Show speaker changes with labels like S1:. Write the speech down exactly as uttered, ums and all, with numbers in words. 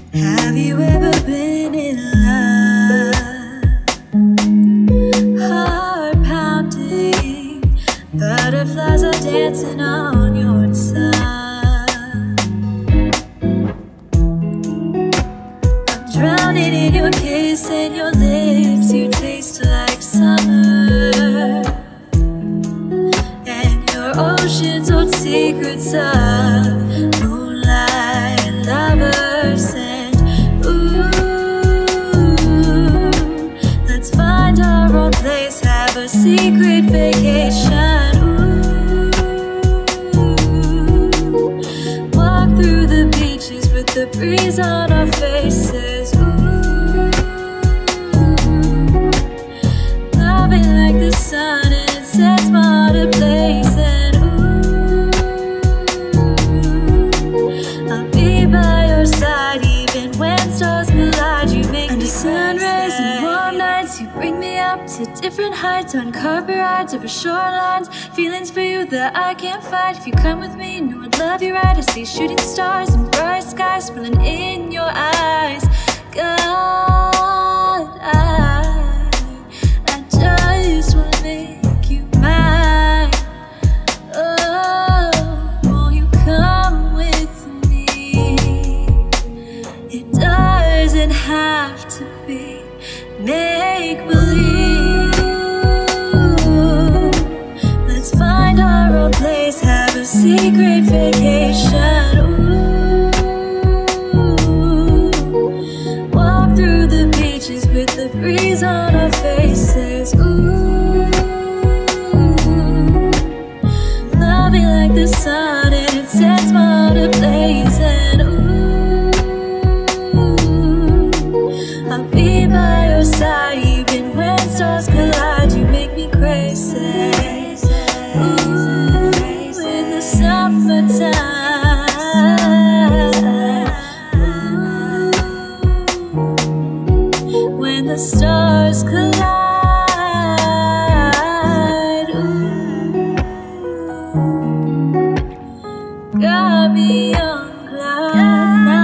S1: Have you ever been in love? Heart pounding, butterflies are dancing on your tongue. I'm drowning in your kiss and your lips, you taste like summer. And your oceans hold secrets of moonlight lovers. Place, have a secret vacation. Ooh, walk through the beaches with the breeze on our faces. Ooh, loving like the sun and it sets my heart ablaze. And ooh, I'll be by your side even when stars collide. You make me sun rays and warm nights. You bring me up to different heights, on carpet rides over shorelines. Feelings for you that I can't fight. If you come with me, know I'd love you right. I see shooting stars and bright skies swirling in your eyes. God, I, I just wanna make you mine. Oh, won't you come with me? It doesn't have to be make-believe. Let's find our own place, have a secret vacation. Ooh, walk through the beaches with the breeze on our faces. Ooh, loving like the sun and it sets my heart ablaze. And ooh, I'll be by your side even when stars collide. You make me crazy. Ooh, in the summertime. Ooh, when the stars collide. Ooh, got me on cloud nine.